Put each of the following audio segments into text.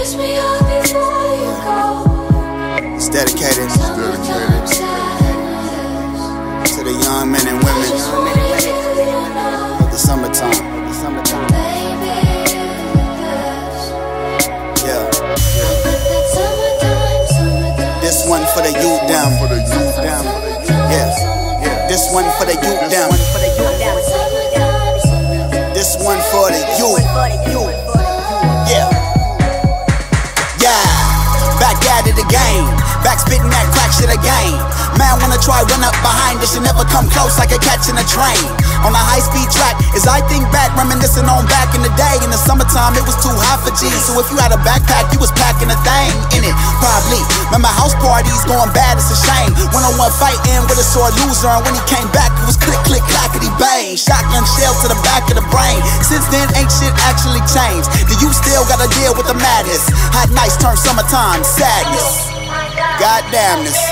kiss me up before you go. It's dedicated to the young men and women of the summertime. Yeah. This one for the youth down. Yeah. This one for the youth down. This one for the youth. Yeah. Back at it again. Back spitting that crack shit again. Man wanna try run up behind this, should never come close like a catching a train. On a high-speed track, as I think back, reminiscing on back in the day. In the summertime, it was too hot for G's, so if you had a backpack, you was packing a thing in it, probably. Remember house parties going bad, it's a shame. One-on-one fighting with a sore loser, and when he came back, it was click, click, clackety bang. Shotgun shell to the back of the brain. Since then, ain't shit actually changed. Do you still gotta deal with the madness? Hot nights turn summertime sadness. Goddamn this.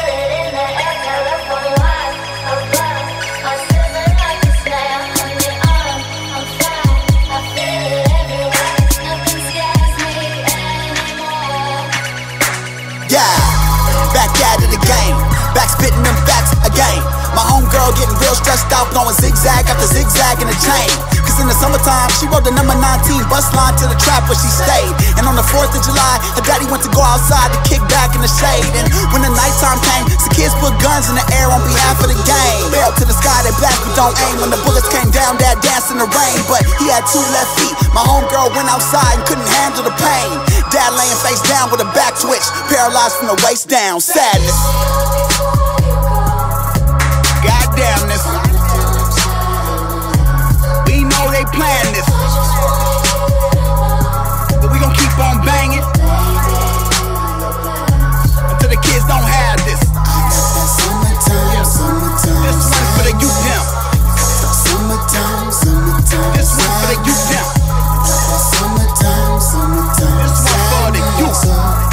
Back at it again, back spitting them facts again. My homegirl getting real stressed out, going zigzag after zigzag in a chain. Cause in the summertime, she rode the number 19 bus line to the trap where she stayed. And on the 4th of July, her daddy went to go outside to kick back in the shade. And when the nighttime came, some kids put guns in the air on behalf of the game. Fell to the sky, they black, we don't aim. When the bullets came down, Dad danced in the rain. But he had 2 left feet. My homegirl went outside and couldn't handle the pain. Dad laying face down with a back twitch, paralyzed from the waist down, sadness. Goddamn this. We know they plan this, but we gon' keep on banging until the kids don't have this. This one for the youth now. This one for the youth now. This one for the youth.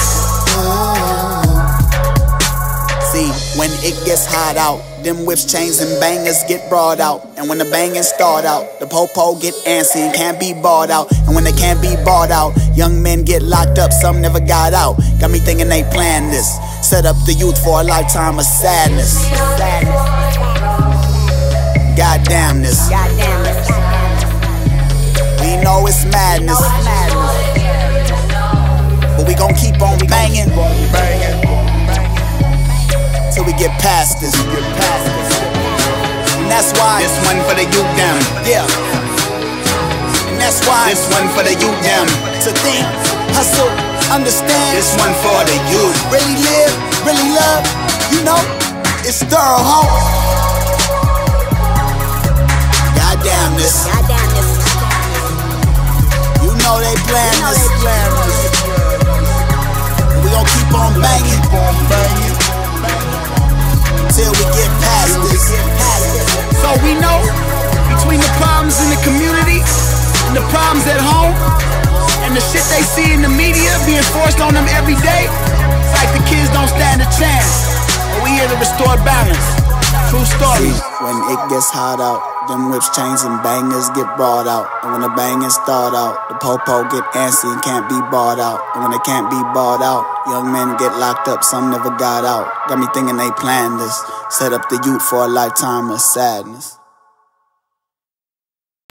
See, when it gets hot out, them whips, chains, and bangers get brought out. And when the banging start out, the po-po get antsy and can't be bought out. And when they can't be bought out, young men get locked up, some never got out. Got me thinking they planned this, set up the youth for a lifetime of sadness. Goddamn this. We know it's madness, but we gon' keep on banging till we get past this. And that's why this one for the youth down. Yeah. And that's why this one for the youth down. To think, hustle, understand. This one for the youth. Really live, really love. You know, it's Thurl, home. Goddamn this. You know they plan this. We gon' keep on banging till we get past this. So we know, between the problems in the community and the problems at home and the shit they see in the media being forced on them every day, it's like the kids don't stand a chance. But we here to restore balance. True story. See, when it gets hot out, them whips, chains, and bangers get brought out. And when the bangers start out, the po-po get antsy and can't be bought out. And when they can't be bought out, young men get locked up, some never got out. Got me thinking they planned this, set up the youth for a lifetime of sadness.